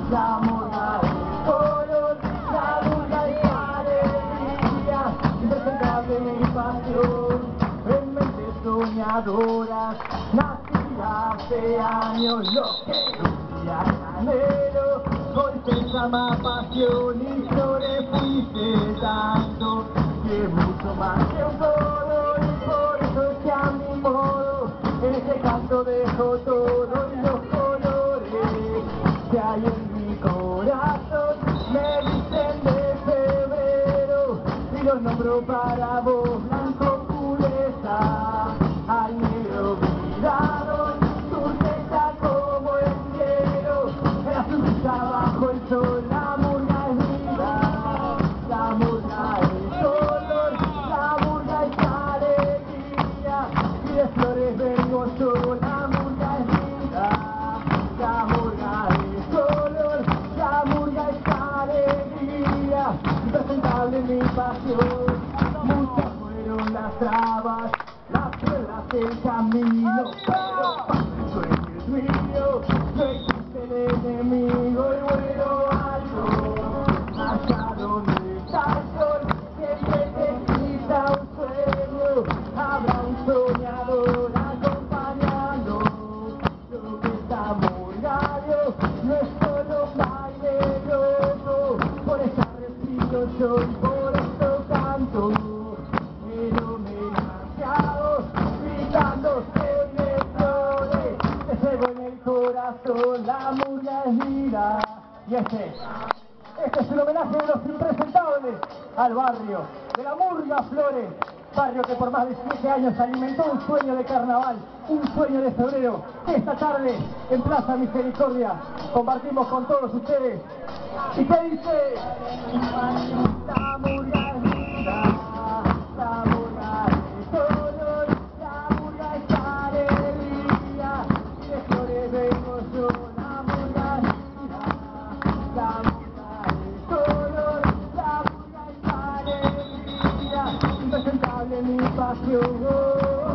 la murga es color, la murga es alegría, impresentable mi pasión, en mentes soñadoras, nací hace años, lo que un día era anhelo, hoy se llama pasión y flores fuiste tanto, que mucho más que un todo, y por eso es que a mi modo, en este canto dejo todo y los colores que hay en mi corazón, me dicen de febrero, y los nombro para vos, blanco pureza, al negro cuidado, turquesa como el cielo, en la flujita bajo el sol, la murga es vida, la murga es color, la murga es alegría, y de flores vengo yo, la murga es vida, la murga es color, la murga es alegría, impresentable mi pasión, muchas fueron las trabas, las piedras del camino, pero para el sueño es mío, no existe el enemigo y vuelo alto, allá donde está el sol, siempre te quita un sueño, habrá un soñador acompañando, lo que estamos gallos, no es solo un baile loco, por eso respiro yo y por esto canto, pero me demasiado, gritando de flores, te llevo en el corazón, la murga es vida, y este es el homenaje de los impresentables al barrio, de la Murga Flores, barrio que por más de 7 años alimentó un sueño de carnaval, un sueño de febrero, que esta tarde en Plaza Misericordia compartimos con todos ustedes. ¿Y qué dice? La murga es vida, la murga es color, la murga es alegría, y de flores vengo yo, la murga es vida, la murga es color, la murga es alegría, impresentable mi pasión.